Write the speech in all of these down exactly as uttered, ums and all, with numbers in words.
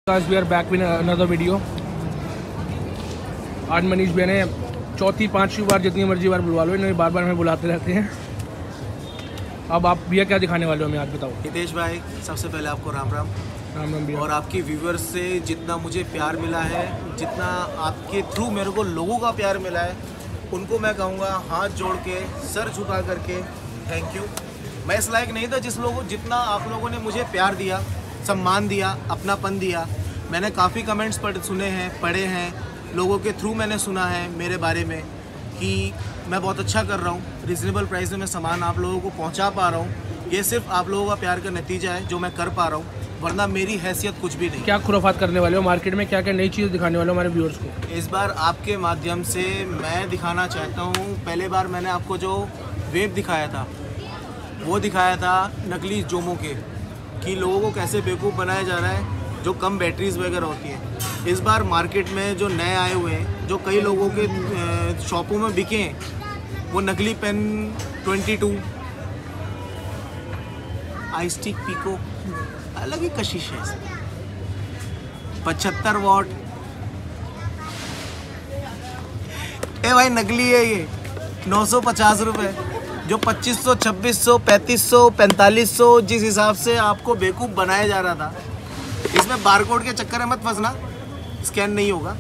Guys, we are back with another video. आज मनीष भैया ने चौथी पांचवी बार जितनी मर्जी बार बुलवा लो, इन्हें बार बार हमें बुलाते रहते हैं। अब आप भैया क्या दिखाने वाले हो हमें आज बताओ। हितेश भाई, सबसे पहले आपको राम राम राम राम भैया। और आपकी व्यूवर्स से जितना मुझे प्यार मिला है, जितना आपके थ्रू मेरे को लोगों का प्यार मिला है, उनको मैं कहूँगा हाथ जोड़ के सर झुका करके थैंक यू। मैं इस लायक नहीं था जिस लोगों जितना आप लोगों ने मुझे प्यार दिया, सम्मान दिया, अपनापन दिया। मैंने काफ़ी कमेंट्स पढ़ सुने हैं, पढ़े हैं, लोगों के थ्रू मैंने सुना है मेरे बारे में कि मैं बहुत अच्छा कर रहा हूँ, रिजनेबल प्राइस में मैं सामान आप लोगों को पहुँचा पा रहा हूँ। ये सिर्फ आप लोगों का प्यार का नतीजा है जो मैं कर पा रहा हूँ, वरना मेरी हैसियत कुछ भी नहीं। क्या खुराफात करने वाले हो मार्केट में, क्या क्या नई चीज़ दिखाने वाले हो हमारे व्यूअर्स को? इस बार आपके माध्यम से मैं दिखाना चाहता हूँ, पहले बार मैंने आपको जो वेब दिखाया था वो दिखाया था नकली जोमो के, कि लोगों को कैसे बेवकूफ़ बनाया जा रहा है जो कम बैटरीज वगैरह होती हैं। इस बार मार्केट में जो नए आए हुए हैं, जो कई लोगों के शॉपों में बिके हैं, वो नकली pen twenty two iStick Pico, अलग ही कशिश है इसमें। पचहत्तर वॉट, ए भाई नकली है ये, नौ सौ पचास रुपये। जो पच्चीस सौ, छब्बीस सौ, पैंतीस सौ, पैंतालीस सौ जिस हिसाब से आपको बेवकूफ़ बनाया जा रहा था, इसमें बारकोड के चक्कर में मत फंसना, स्कैन नहीं होगा।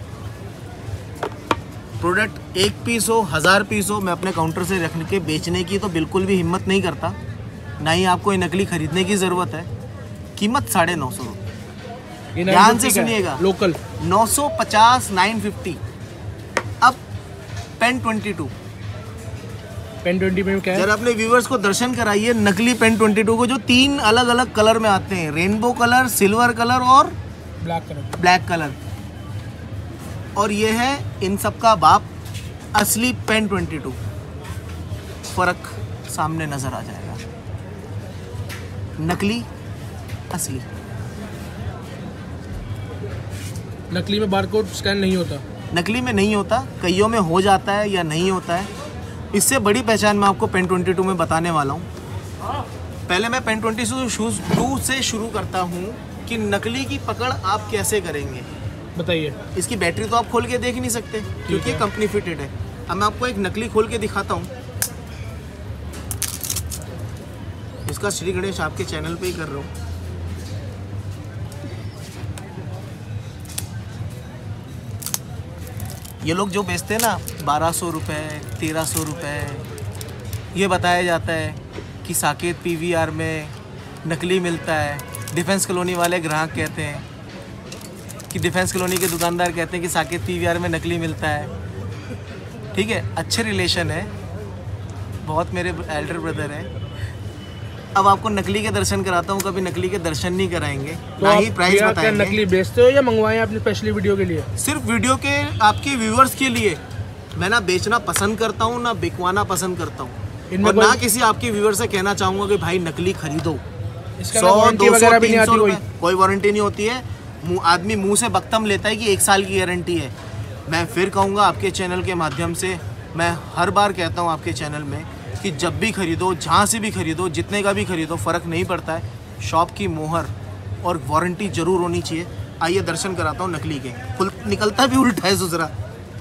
प्रोडक्ट एक पीस हो, हज़ार पीस हो, मैं अपने काउंटर से रखने के बेचने की तो बिल्कुल भी हिम्मत नहीं करता, ना ही आपको ये नकली खरीदने की ज़रूरत है। कीमत साढ़े नौ सौ रुपये, ध्यान से सुनिएगा। लोकल नौ सौ पचास, नाइन फिफ्टी। अब pen twenty two, pen twenty में क्या है? जरा अपने व्यूवर्स को दर्शन कराइए नकली पेन ट्वेंटी टू को, जो तीन अलग अलग कलर में आते हैं, रेनबो कलर, सिल्वर कलर और ब्लैक कलर ब्लैक कलर। और ये है इन सब का बाप, असली पेन ट्वेंटी टू। फर्क सामने नजर आ जाएगा, नकली असली। नकली में बारकोड स्कैन नहीं होता, नकली में नहीं होता, कईयों में हो जाता है या नहीं होता है। इससे बड़ी पहचान मैं आपको पेन ट्वेंटी टू में बताने वाला हूँ। पहले मैं पेन ट्वेंटी टू से शुरू करता हूँ कि नकली की पकड़ आप कैसे करेंगे। बताइए। इसकी बैटरी तो आप खोल के देख नहीं सकते क्योंकि कंपनी फिटेड है। अब मैं आपको एक नकली खोल के दिखाता हूँ। इसका श्री गणेश आपके चैनल पे ही कर रहा हूँ। ये लोग जो बेचते हैं ना बारह सौ रुपये, तेरह सौ रुपये, ये बताया जाता है कि साकेत पीवीआर में नकली मिलता है। डिफेंस कॉलोनी वाले ग्राहक कहते हैं कि डिफेंस कॉलोनी के दुकानदार कहते हैं कि साकेत पीवीआर में नकली मिलता है। ठीक है, अच्छे रिलेशन है, बहुत मेरे एल्डर ब्रदर हैं। अब आपको नकली के दर्शन कराता हूँ, कभी नकली के दर्शन नहीं कराएंगे, तो ना ही प्राइस बताएंगे। नकली बेचते हो या मंगवाए अपनी स्पेशली वीडियो के लिए? सिर्फ वीडियो के आपके व्यूवर्स के लिए। मैं ना बेचना पसंद करता हूँ, ना बिकवाना पसंद करता हूँ, और ना किसी आपके व्यूवर से कहना चाहूँगा कि भाई नकली खरीदो। सौ, दो सौ, तीन सौ रुपये, कोई वारंटी नहीं होती है। आदमी मुँह से बख्तम लेता है कि एक साल की गारंटी है। मैं फिर कहूँगा आपके चैनल के माध्यम से, मैं हर बार कहता हूँ आपके चैनल में कि जब भी खरीदो, जहाँ से भी खरीदो, जितने का भी खरीदो, फ़र्क नहीं पड़ता है, शॉप की मोहर और वारंटी ज़रूर होनी चाहिए। आइए दर्शन कराता हूँ नकली के। खुल निकलता भी उल्टा है सुसरा।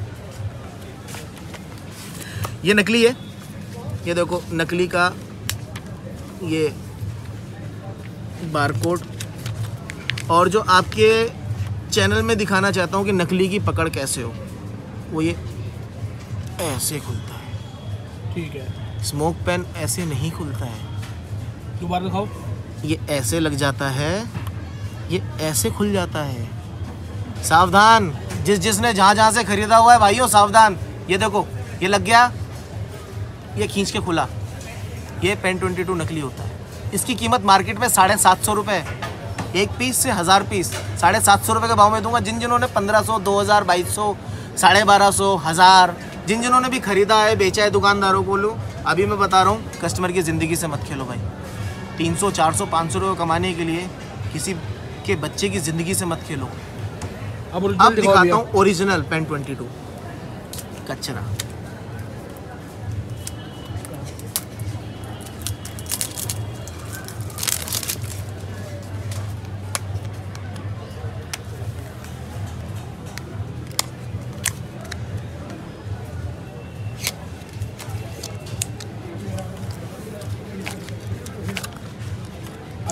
ये नकली है, ये देखो नकली का ये बारकोड। और जो आपके चैनल में दिखाना चाहता हूँ कि नकली की पकड़ कैसे हो, वो ये ऐसे खुलता है। ठीक है। स्मोक पेन ऐसे नहीं खुलता है, दोबारा दिखाओ। ये ऐसे लग जाता है, ये ऐसे खुल जाता है। सावधान, जिस जिसने जहाँ जहाँ से खरीदा हुआ है भाइयों, सावधान। ये देखो, ये लग गया, ये खींच के खुला। ये पेन ट्वेंटी टू नकली होता है। इसकी कीमत मार्केट में साढ़े सात सौ रुपये है। एक पीस से हज़ार पीस साढ़े सात सौ रुपये के भाव में दूंगा। जिन जिन्होंने पंद्रह सौ, दो हज़ार, बाईस सौ, साढ़े बारह सौ, हज़ार, जिन जिन्होंने भी खरीदा है, बेचा है, दुकानदारों को लो, अभी मैं बता रहा हूँ, कस्टमर की ज़िंदगी से मत खेलो भाई। तीन सौ, चार सौ, पाँच सौ रुपये कमाने के लिए किसी के बच्चे की ज़िंदगी से मत खेलो। अब अब दिखाता हूँ ओरिजिनल पेन ट्वेंटी टू कचरा।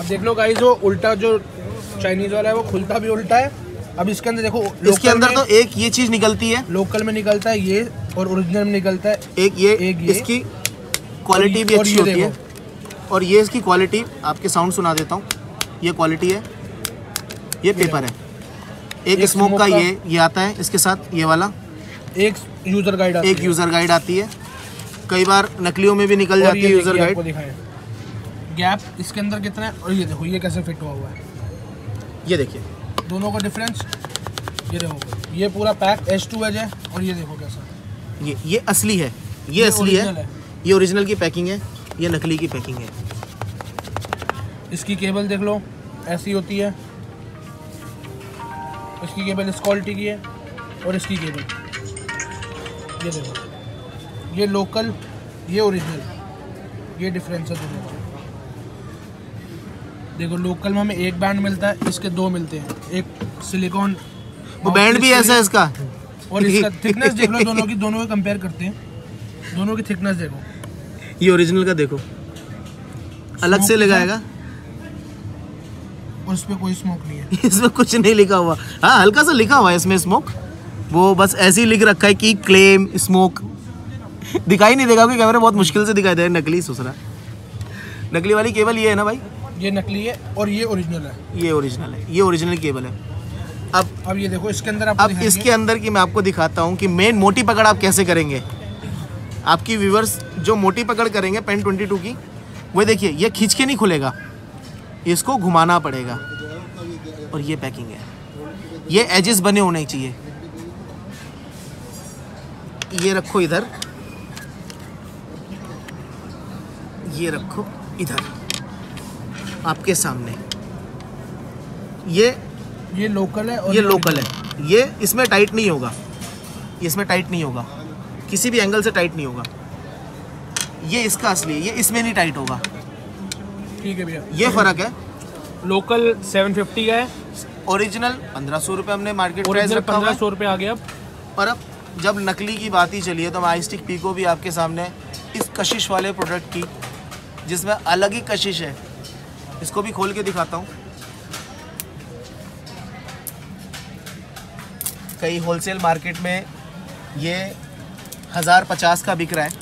देख लो गाइस, वो उल्टा जो चाइनीज वाला है वो खुलता भी उल्टा है। अब इसके अंदर देखो, इसके अंदर तो एक ये चीज निकलती है, लोकल में निकलता है ये, और ओरिजिनल में निकलता है एक ये, एक ये। इसकी क्वालिटी भी अच्छी होती है। और ये इसकी क्वालिटी आपके साउंड सुना देता हूँ। ये क्वालिटी है, ये पेपर है। एक स्मोक का ये ये आता है इसके साथ, ये वाला एक यूजर गाइड आती एक यूजर गाइड आती है। कई बार नकलियों में भी निकल जाती है यूजर गाइड। गैप इसके अंदर कितना है, और ये देखो ये कैसे फिट हुआ हुआ है, ये देखिए दोनों का डिफरेंस। ये देखो ये पूरा पैक एच टू एच है, और ये देखो कैसा, ये ये असली है, ये, ये असली है, है। ये ओरिजिनल की पैकिंग है, ये नकली की पैकिंग है। इसकी केबल देख लो, ऐसी होती है। इसकी केबल इस क्वालिटी की है, और इसकी केबल ये देखो, ये लोकल, ये ओरिजिनल, ये डिफरेंस है दोनों का। देखो लोकल में हमें एक बैंड मिलता है, इसके दो मिलते हैं। एक सिलिकॉन, वो बैंड भी ऐसा है इसका, और इसका थिकनेस देख लो दोनों की, दोनों को कंपेयर करते हैं, दोनों की थिकनेस देखो। ये ओरिजिनल का देखो, अलग से लगाएगा, और इस पे कोई स्मोक नहीं है। इसमें कुछ नहीं लिखा हुआ। हाँ, हल्का सा लिखा हुआ है इसमें स्मोक, वो बस ऐसे ही लिख रखा है कि क्लेम स्मोक। दिखाई नहीं देगा क्योंकि कैमरा बहुत मुश्किल से दिखाई दे रहा है। नकली सुसरा, नकली वाली केबल ये है ना भाई, ये नकली है और ये ओरिजिनल है। ये ओरिजिनल है, ये ओरिजिनल केबल है। अब अब ये देखो इसके अंदर आप, अब इसके अंदर की मैं आपको दिखाता हूँ कि मेन मोटी पकड़ आप कैसे करेंगे। आपकी व्यूवर्स जो मोटी पकड़ करेंगे पेन ट्वेंटी टू की, वो देखिए ये खींच के नहीं खुलेगा, इसको घुमाना पड़ेगा। और ये पैकिंग है, ये एजेस बने होने चाहिए। ये रखो इधर, ये रखो इधर आपके सामने। ये ये लोकल है, और ये लोकल है। ये इसमें टाइट नहीं होगा, इसमें टाइट नहीं होगा, किसी भी एंगल से टाइट नहीं होगा। ये इसका असली है, ये इसमें नहीं टाइट होगा। ठीक है भैया, ये फर्क है। लोकल सेवन फिफ्टी का है, ओरिजिनल पंद्रह सौ रुपये हमने मार्केट प्राइस रखा हुआ पंद्रह है। सौ रुपये आ गया। और अब जब नकली की बात ही चली है तो मैं आई स्टिक पीको भी आपके सामने इस कशिश वाले प्रोडक्ट की, जिसमें अलग ही कशिश है, इसको भी खोल के दिखाता हूँ। कई होलसेल मार्केट में ये हज़ार पचास का बिक रहा है।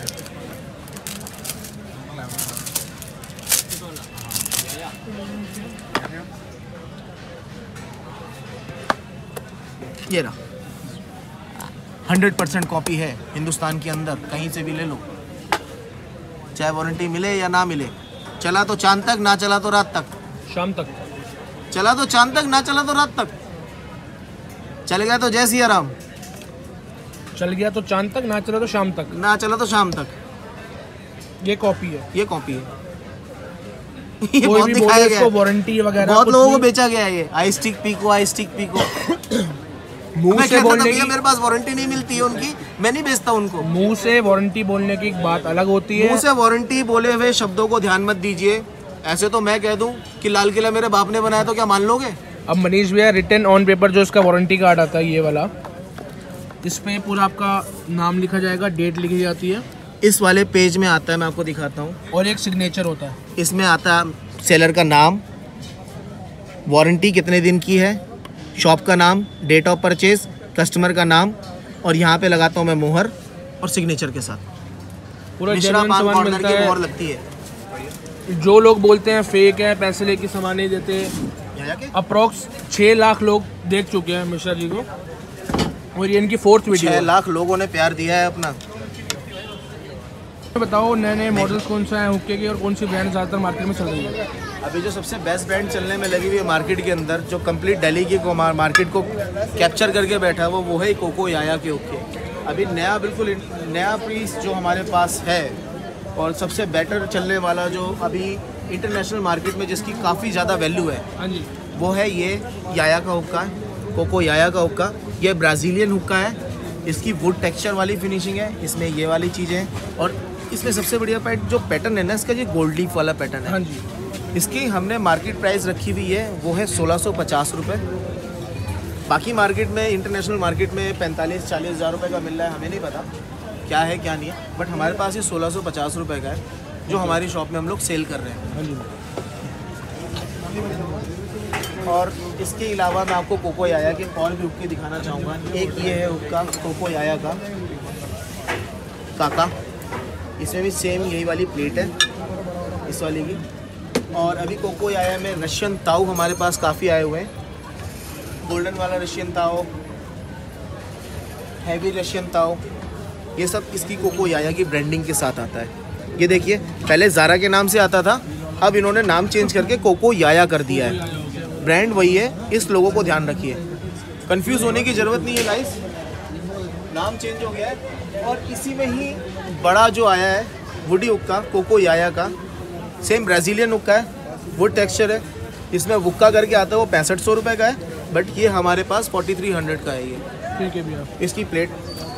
ये रहा, हंड्रेड परसेंट कॉपी है हिंदुस्तान के अंदर, कहीं से भी ले लो, चाहे वारंटी मिले या ना मिले। चला तो चांद तक, ना चला तो रात तक, शाम तक। चला तो चांद तक, ना चला तो रात तक, चल गया तो जय सिया राम, चल गया तो चांद तक, ना चला तो शाम तक, ना चला तो शाम तक। ये कॉपी है, ये कॉपी है। ये कोई बहुत भी दिखाया बोले गया इसको है, वारंटी वगैरह बहुत कुछ लोगों को नहीं। बेचा गया है ये iStick Pico, iStick Pico. मुंह मैं से कहता था बोलने भैया की मेरे पास वारंटी नहीं मिलती है उनकी, मैं नहीं बेचता उनको। मुंह से वारंटी बोलने की एक बात अलग होती है। मुंह से वारंटी बोले हुए शब्दों को ध्यान मत दीजिए। ऐसे तो मैं कह दूं कि लाल किला मेरे बाप ने बनाया तो क्या मान लोगे? अब मनीष भैया रिटन ऑन पेपर जो इसका वारंटी कार्ड आता है, ये वाला, इस पे पूरा आपका नाम लिखा जाएगा, डेट लिखी जाती है। इस वाले पेज में आता है, मैं आपको दिखाता हूँ, और एक सिग्नेचर होता है। इसमें आता है सेलर का नाम, वारंटी कितने दिन की है, शॉप का नाम, डेट ऑफ परचेज, कस्टमर का नाम, और यहाँ पे लगाता हूँ मैं मोहर और सिग्नेचर के साथ। पूरा मिश्रा जेन्युइन पान सामान कॉर्नर मिलता की है। मोहर लगती है। जो लोग बोलते हैं फेक है, पैसे लेके सामान नहीं देते, यहाँ जाके अप्रोक्स छः लाख लोग देख चुके हैं मिश्रा जी को, और ये इनकी फोर्थ वीडियो छह है। लाख लोगों ने प्यार दिया है अपना। बताओ नए नए मॉडल्स कौन सा है हुक्के के, और कौन सी ब्रांड ज़्यादातर मार्केट में चल रही है? अभी जो सबसे बेस्ट ब्रांड चलने में लगी हुई है मार्केट के अंदर, जो कंप्लीट दिल्ली की को मार्केट को कैप्चर करके बैठा है, वो वो है कोको याया के हुक्के। अभी नया बिल्कुल नया पीस जो हमारे पास है, और सबसे बेटर चलने वाला जो अभी इंटरनेशनल मार्केट में जिसकी काफ़ी ज़्यादा वैल्यू है, हाँ जी, वो है ये याया का हुक्का है, कोको याया का हुक्का। ये ब्राज़ीलियन हुक्का है, इसकी वुड टेक्सचर वाली फिनिशिंग है, इसमें ये वाली चीज़ें हैं, और इसमें सबसे बढ़िया पैट जो पैटर्न है ना इसका, ये गोल्ड लीफ वाला पैटर्न है। हाँ जी। इसकी हमने मार्केट प्राइस रखी हुई है, वो है सोलह सौ पचास रुपये। बाकी मार्केट में, इंटरनेशनल मार्केट में पैंतालीस चालीस हज़ार रुपये का मिल रहा है, हमें नहीं पता क्या है क्या नहीं है, बट हमारे पास ये सोलह सौ पचास रुपये का है, जो हमारी शॉप में हम लोग सेल कर रहे हैं। हाँ जी। और इसके अलावा मैं आपको कोको याया के और भी हुक्के दिखाना चाहूँगा। एक ये है हुक्का कोको याया का काका, इसमें भी सेम यही वाली प्लेट है इस वाली की। और अभी कोको याया में रशियन ताऊ हमारे पास काफ़ी आए हुए हैं, गोल्डन वाला रशियन ताऊ, हैवी रशियन ताऊ, ये सब इसकी कोको याया की ब्रांडिंग के साथ आता है। ये देखिए, पहले ज़ारा के नाम से आता था, अब इन्होंने नाम चेंज करके कोको याया कर दिया है। ब्रांड वही है, इस लोगों को ध्यान रखिए, कंफ्यूज होने की ज़रूरत नहीं है गाइस, नाम चेंज हो गया है। और इसी में ही बड़ा जो आया है वुडी हुक्का कोको याया का, सेम ब्राज़ीलियन हुक्का है, वुड टेक्सचर है, इसमें हुक्का करके आता है वो पैंसठ सौ रुपये का है, बट ये हमारे पास फोर्टी थ्री हंड्रेड का है। ये ठीक है भैया, इसकी प्लेट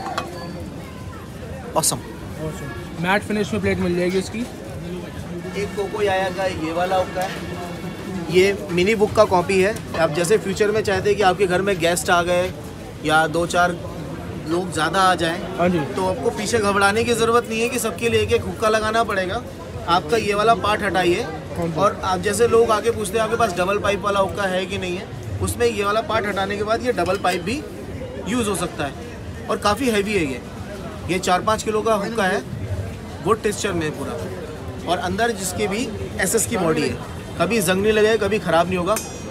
ऑसम मैट फिनिश में प्लेट मिल जाएगी इसकी। एक कोको याया का ये वाला हुक्का है, ये मिनी बुक का कॉपी है। आप जैसे फ्यूचर में चाहते हैं कि आपके घर में गेस्ट आ गए या दो चार लोग ज़्यादा आ जाएं, हाँ जी, तो आपको पीछे घबराने की ज़रूरत नहीं है कि सबके लिए एक एक हुक्का लगाना पड़ेगा। आपका ये वाला पार्ट हटाइए और आप जैसे लोग आके पूछते हैं आपके पास डबल पाइप वाला हुक्का है कि नहीं है, उसमें ये वाला पार्ट हटाने के बाद ये डबल पाइप भी यूज़ हो सकता है और काफ़ी हैवी है। ये ये चार पाँच किलो का हुक्का है, वुड टेक्सचर में पूरा, और अंदर जिसके भी एस एस की बॉडी है, कभी जंग नहीं लगेगा, कभी ख़राब नहीं होगा।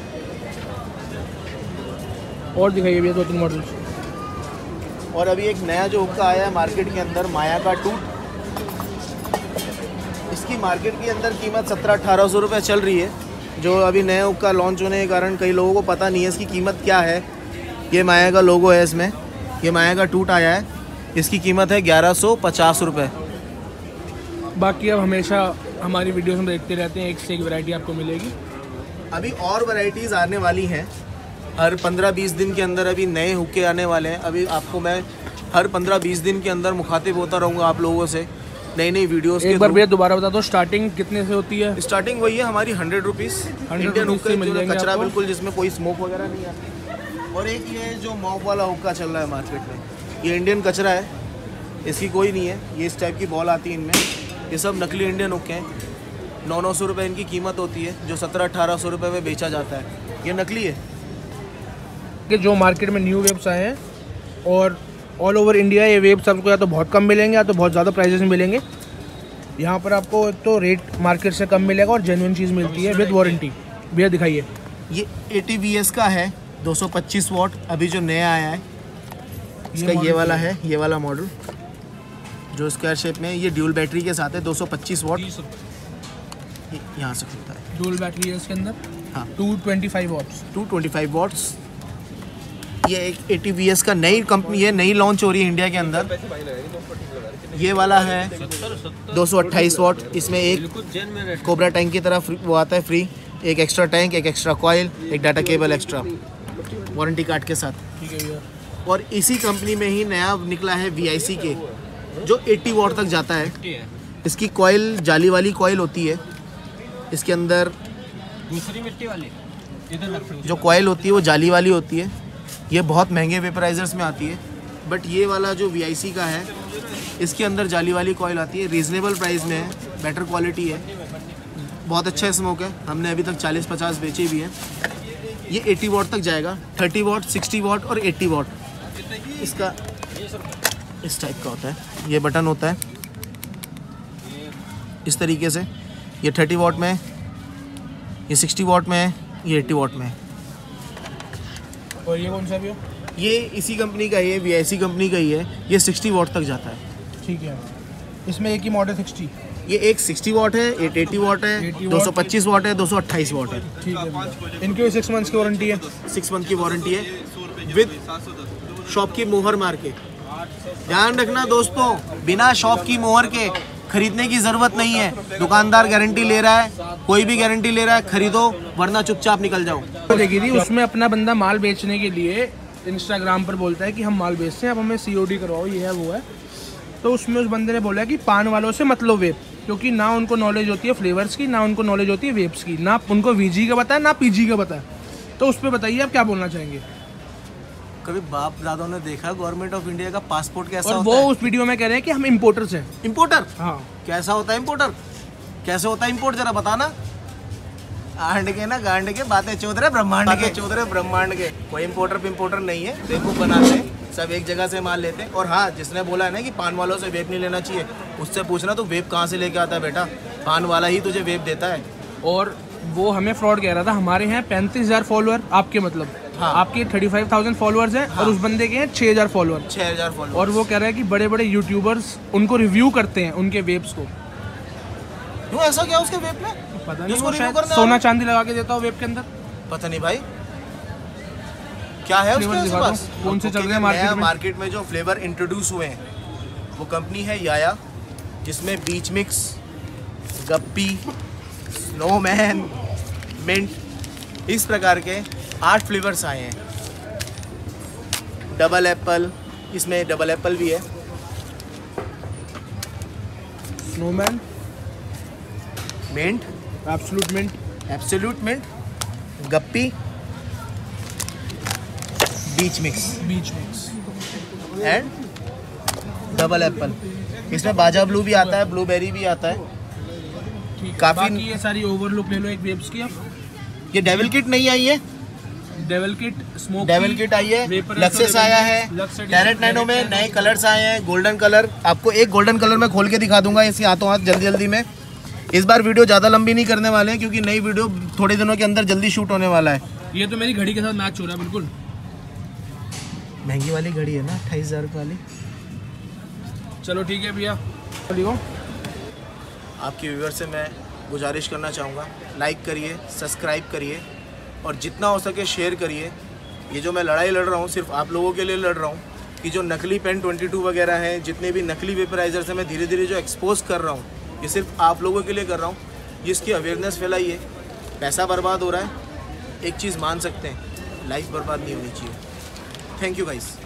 और दिखाइए भैया दो तीन मॉडल। और अभी एक नया जो हुक्का आया है मार्केट के अंदर, माया का टूट, इसकी मार्केट के अंदर कीमत सत्रह अठारह सौ रुपये चल रही है। जो अभी नया हुक्का लॉन्च होने के कारण कई लोगों को पता नहीं है इसकी कीमत क्या है। ये माया का लोगो है इसमें, ये माया का टूट आया है, इसकी कीमत है ग्यारह सौ पचास रुपये। बाकी अब हमेशा हमारी वीडियोस में देखते रहते हैं, एक से एक वैरायटी आपको मिलेगी। अभी और वैरायटीज़ आने वाली हैं, हर पंद्रह बीस दिन के अंदर अभी नए हुक्के आने वाले हैं। अभी आपको मैं हर पंद्रह बीस दिन के अंदर मुखातिब होता रहूँगा आप लोगों से नई नई वीडियोस के। एक बार भैया दोबारा बता दो, स्टार्टिंग कितने से होती है? स्टार्टिंग वही है हमारी हंड्रेड रुपीज़ इंडियन हुक्के, मिल जाएंगे कचरा आपको। बिल्कुल, जिसमें कोई स्मोक वगैरह नहीं आती। और एक ये जो मॉप वाला हुक्का चल रहा है मार्केट में, ये इंडियन कचरा है, इसकी कोई नहीं है, ये इस टाइप की बॉल आती है इनमें, ये सब नकली इंडियन हुक्के हैं। नौ नौ सौ रुपये इनकी कीमत होती है, जो सत्रह अठारह सौ रुपये में बेचा जाता है, ये नकली है। कि जो मार्केट में न्यू वेब्स आए हैं और ऑल ओवर इंडिया ये वेब्स आपको या तो बहुत कम मिलेंगे या तो बहुत ज़्यादा प्राइजेस में मिलेंगे। यहाँ पर आपको तो रेट मार्केट से कम मिलेगा और जेन्युइन चीज़ मिलती है विद वारंटी। भैया दिखाइए, ये ए टी वी एस का है, दो सौ पच्चीस वॉट, अभी जो नया आया है इसका ये, ये वाला है, ये वाला मॉडल जो स्क्वायर शेप में, ये ड्यूल बैटरी के साथ है, दो सौ पच्चीस वॉट, यहाँ से खुलता है, डुअल बैटरी है इसके अंदर। हाँ, two twenty five watts two twenty five watts. ये एक ए टी वी एस का नई कंपनी है, नई लॉन्च हो रही है इंडिया के अंदर। ये वाला है दो सौ अट्ठाईस वॉट, इसमें एक कोबरा टैंक की तरह वो आता है फ्री, एक एक्स्ट्रा टैंक, एक एक्स्ट्रा कॉइल, एक data cable extra warranty card के साथ। ठीक है भैया। और इसी कंपनी में ही नया निकला है वी आई सी के, जो अस्सी वॉट तक जाता है। इसकी कॉइल जाली वाली कॉइल होती है, इसके अंदर दूसरी मिट्टी वाली जो कॉइल होती है वो जाली वाली होती है। ये बहुत महंगे वेपराइजर्स में आती है, बट ये वाला जो वी आई सी का है इसके अंदर जाली वाली कॉइल आती है, रीज़नेबल प्राइस में है, बेटर क्वालिटी है, बहुत अच्छा स्मोक है, हमने अभी तक चालीस पचास बेचे भी हैं। ये अस्सी वॉट तक जाएगा, तीस वॉट, साठ वॉट और अस्सी वॉट। इसका इस टाइप का होता है, ये बटन होता है इस तरीके से, ये तीस वॉट में है, ये साठ वॉट में है, ये अस्सी वॉट में है। और ये कौन सा भैया? ये इसी कंपनी का, ये वी आई सी कंपनी का ही है, ये साठ वॉट तक जाता है। ठीक है, इसमें एक ही मॉडल साठ। ये एक साठ वॉट है, एक अस्सी वॉट है, दो सौ पच्चीस वॉट है, दो सौ अट्ठाईस वॉट है। ठीक है भैया। इनकी भी सिक्स मंथ्स की वारंटी है। सिक्स मंथ की वारंटी है विद शॉप की मोहर मार के। ध्यान रखना दोस्तों, बिना शॉप की मोहर के खरीदने की ज़रूरत नहीं है। दुकानदार गारंटी ले रहा है, कोई भी गारंटी ले रहा है, खरीदो वरना चुपचाप निकल जाओ। तो देखी थी उसमें अपना बंदा माल बेचने के लिए इंस्टाग्राम पर बोलता है कि हम माल बेचते हैं, अब हमें सी ओ डी करवाओ, ये है वो है। तो उसमें उस बंदे ने बोला कि पान वालों से मत लो वेप, क्योंकि ना उनको नॉलेज होती है फ्लेवर्स की, ना उनको नॉलेज होती है वेप्स की, ना उनको वी जी का पता है, ना पी जी का पता है। तो उस पर बताइए आप क्या बोलना चाहेंगे? कभी बाप दादों ने देखा गवर्नमेंट ऑफ इंडिया का पासपोर्ट कैसा और होता वो है? उस वीडियो में कह रहे हैं कि हम इम्पोर्टर्स हैं। इम्पोर्टर? हाँ। कैसा होता है इम्पोर्टर? कैसे होता है इम्पोर्ट, जरा बताना। आंड के ना गांड के बातें चौध रहे ब्रह्मांड के चौध रहे ब्रह्मांड के। कोई इम्पोर्टर इम्पोर्टर नहीं है, बेवकूफ़ बनाते हैं, सब एक जगह से माल लेते हैं। और हाँ, जिसने बोला है ना कि पान वालों से वेप नहीं लेना चाहिए, उससे पूछना तो वेप कहाँ से लेके आता है बेटा, पान वाला ही तुझे वेप देता है। और वो हमें फ्रॉड कह रहा था, हमारे हैं पैंतीस हज़ार फॉलोअर, आपके मतलब हाँ। आपके थर्टी फाइव थाउजेंड फॉलोअर्स हैं हाँ। और उस बंदे के हैं छः हज़ार फॉलोअर। छः हज़ार फॉलोअर। और वो कह रहा है कि बड़े बड़े यूट्यूबर्स उनको रिव्यू करते हैं उनके वेब्स को। क्यों, ऐसा क्या उसके वेप में? पता नहीं, उसको वो रिव्यू शायद करने सोना वाला? चांदी लगा के देता हो वेब के अंदर। पता नहीं भाई क्या है उसके फ्लेवर उसके दिखा पास। दो, कौन से आपको चल रहे हैं क्या नया मार्केट में? मार्केट में जो फ्लेवर इंट्रोड्यूस हुए हैं, वो कंपनी है याया, जिसमें beach mix, guppy, snowman, mint, इस प्रकार के आठ फ्लेवर्स आए हैं। डबल एप्पल, इसमें डबल एप्पल भी है, snowman, mint, absolute mint, absolute mint, guppy, beach mix beach mix. And double apple. इसमें बाजा ब्लू भी आता है, ब्लूबेरी भी आता है। ठीक, काफी- बाकी ये सारी ओवरलुक ले लो एक वेब्स की। अब ये डेविल किट नहीं आई है, devil kit, smoke devil kit आई है, Vaporous लक्सेस और आया Devil है, Kids, Lux Edition, Tarot Nano में Planet नए Nano। कलर्स आए हैं, गोल्डन कलर। आपको एक गोल्डन कलर में खोल के दिखा दूंगा इसके हाथों हाथ जल्दी जल्दी में। इस बार वीडियो ज़्यादा लंबी नहीं करने वाले हैं, क्योंकि नई वीडियो थोड़े दिनों के अंदर जल्दी शूट होने वाला है। ये तो मेरी घड़ी के साथ मैच हो रहा है बिल्कुल। महंगी वाली घड़ी है ना, अट्ठाईस हज़ार रुपये वाली। चलो ठीक है भैया, चलिए। आपके व्यूअर से मैं गुजारिश करना चाहूँगा, लाइक करिए, सब्सक्राइब करिए और जितना हो सके शेयर करिए। ये जो मैं लड़ाई लड़ रहा हूँ सिर्फ आप लोगों के लिए लड़ रहा हूँ कि जो नकली पेन ट्वेंटी टू वगैरह हैं, जितने भी नकली वेपराइजर से मैं धीरे धीरे जो एक्सपोज कर रहा हूँ, ये सिर्फ आप लोगों के लिए कर रहा हूँ। ये इसकी अवेयरनेस फैलाइए। पैसा बर्बाद हो रहा है, एक चीज़ मान सकते हैं, लाइफ बर्बाद नहीं होनी चाहिए। Thank you guys.